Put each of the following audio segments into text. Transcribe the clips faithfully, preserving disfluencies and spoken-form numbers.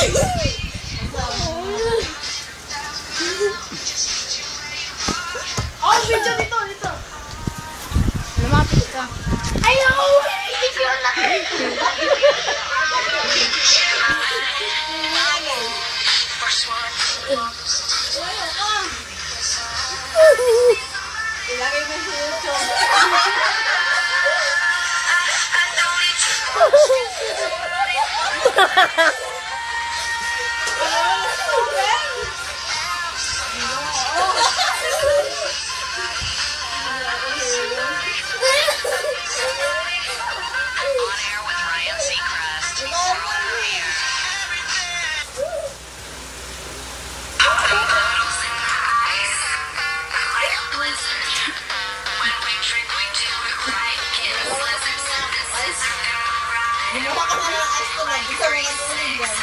Oh, video dito, dito. Lumapit ka. Ayaw! Hindi yun lang. Ilagay mo sa YouTube. Gumawa ka na ng ice to na. Isa mo ng ulit yan.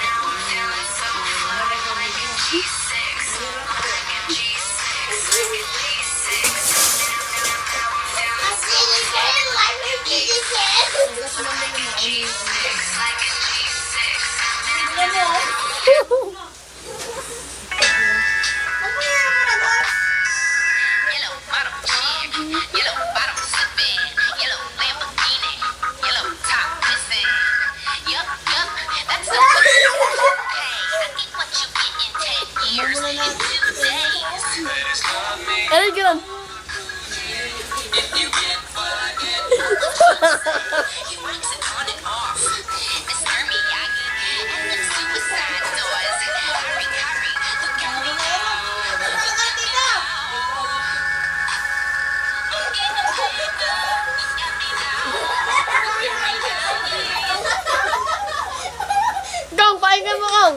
Ano ganun? Gong, pahingan mo, Gong!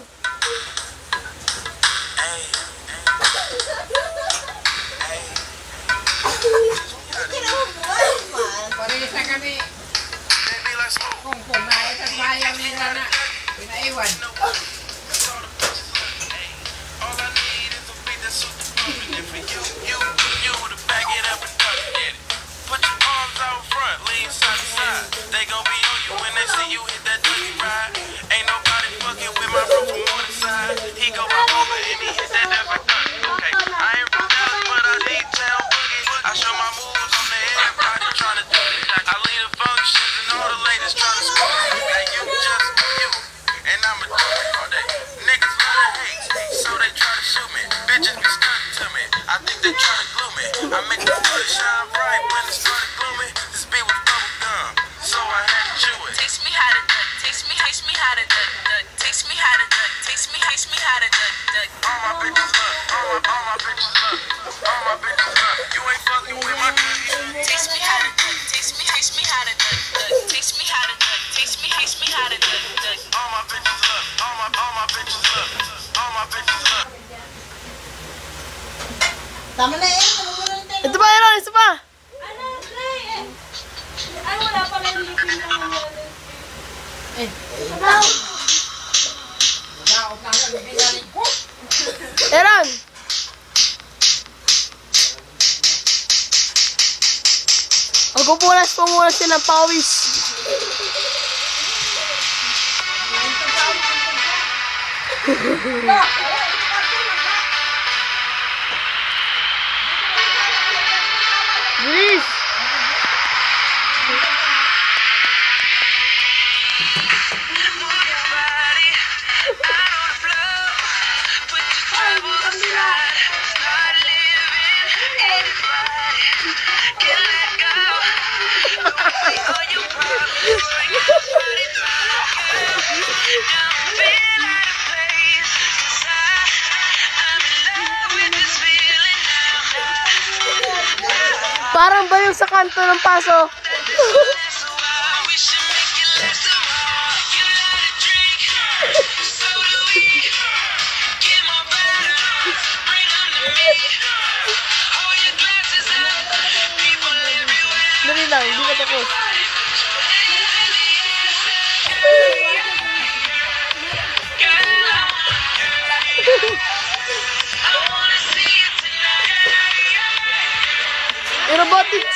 They gon' be on you when they see you hit that dirty ride. Ain't nobody fucking with my bro from on the side. He go up over and he hit that never cut. Okay, I ain't from Dallas, but I need town boogie. I show my moves on the everybody tryna do it. I lead the functions and all the ladies tryna score. Hey, you just you, and I'ma do it all day. Niggas love to hate, so they try to shoot me. Bitches be stuck to me, I think they try to glue me. I make the sun shine bright when it started glooming. This beat was bubble gum, so I had to chew it. Taste me how to duck, taste me, taste me how to duck, duck. Taste me how to duck, taste me, taste me how to duck, duck. All my bitches love, all my, all my bitches love, all my bitches love. You ain't fucking with my cookie. Taste me how to duck, taste me, taste me how to duck, duck. Taste me how to duck, taste me, taste me how to duck, duck. All my bitches love, all my, all my bitches love, all my bitches love. Tama na eh. Ito pa, Aaron! Ito pa! Ano, Clay? Ay, wala pala yung lipin na mga. Eh. Aaron! Magpupunas po muna siya ng pawis. Please! Parang ba yung sa kanto ng paso? Dali lang, hindi ka tapos. Aerobatics.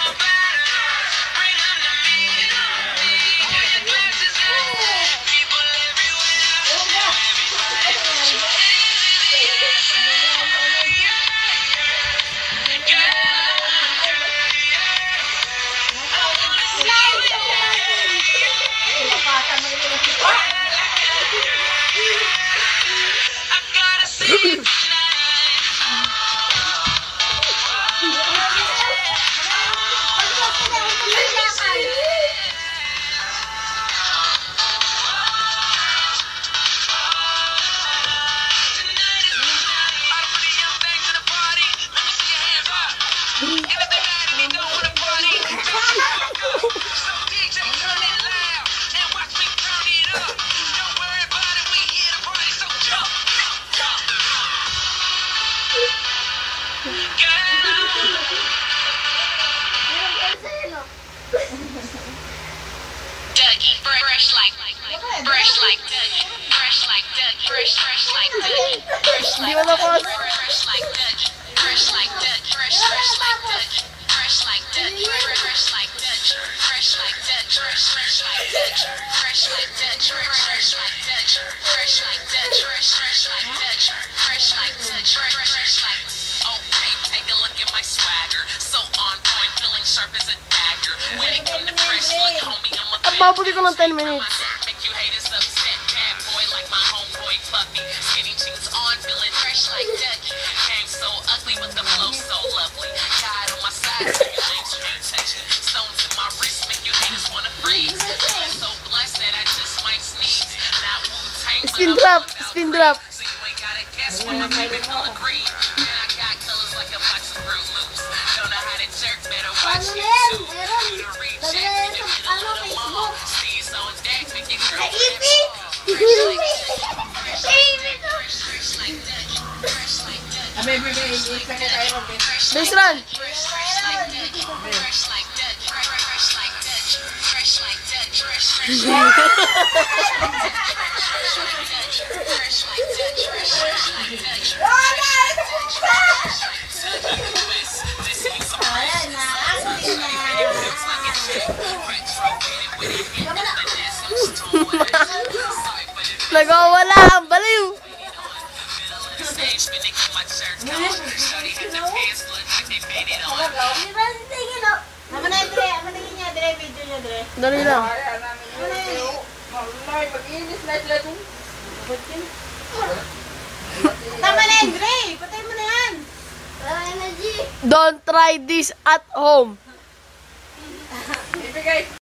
Dougie, fresh like, fresh like Dougie, fresh like Dougie, fresh, fresh like Dougie, fresh like Dougie, fresh like Dougie, fresh like Dougie, fresh, fresh like Dougie, fresh like Dougie, fresh like Dougie, fresh like Dougie, fresh, fresh like Dougie, fresh like Dougie, fresh like Dougie, fresh like Dougie, fresh, fresh like Dougie, fresh like Dougie, fresh, fresh like. Okay, take a look at my swagger, so on point, feeling sharp as a dagger. When it come to fresh look, homie, I'm a Pabuti ko ng ten minutes. make you haters upset, bad boy like my homeboy Puffy. Skinny jeans on, feeling fresh like Dougie. Came so ugly, but the flow so lovely. God on my side, so you lames can't touch it. Stones in my wrist make you haters wanna freeze. Feeling so blessed that I just might sneeze. Not Wu-Tang, but Spin I'm drop, all about spin drop. so you ain't gotta guess when my baby feel agree. Man, I got colors like a box of Fruit Loops. Don't know how to jerk, better watch YouTube. Do the reject, in the middle of the mall. Steez on deck, make your girl fresh like fresh, fresh like Dougie, fresh like Dougie, fresh like Dougie, fresh Base like run. fresh, fresh like Dougie, fresh like Dougie, fresh like Dougie, fresh like Dougie, fresh, fresh like Dougie, fresh like Dougie, fresh, fresh like Dougie, this is some Nagawala ang baliw. Naman na yung Dre, naman na yung Dre, video niya Dre. Dali lang. Tama na yung Dre, patay mo na yan. Don't try this at home.